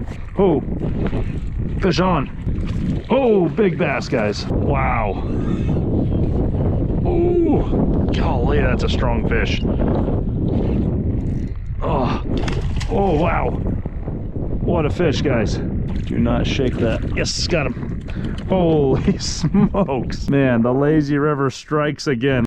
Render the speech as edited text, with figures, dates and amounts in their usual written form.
Oh, fish on. Oh, big bass, guys. Wow. Oh, golly, that's a strong fish. Oh, oh, wow. What a fish, guys. Do not shake that. Yes, got him. Holy smokes. Man, the lazy river strikes again.